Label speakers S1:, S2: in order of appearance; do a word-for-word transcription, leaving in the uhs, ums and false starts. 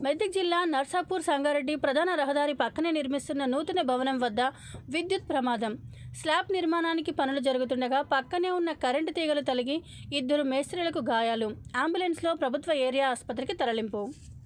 S1: మెదక్ జిల్లా నర్సాపూర్ సంగారెడ్డి ప్రధాన రహదారి పక్కనే నిర్మిస్తున్న నూతన భవనం వద్ద విద్యుత్ ప్రమాదం. స్లాబ్ నిర్మాణానికి పనులు జరుగుతుండగా పక్కనే ఉన్న కరెంటు తీగలు తగిలి ఇద్దరు మేస్త్రీలకు గాయాలు. అంబులెన్స్లో ప్రభుత్వ ఏరియా ఆసుపత్రికి తరలింపు.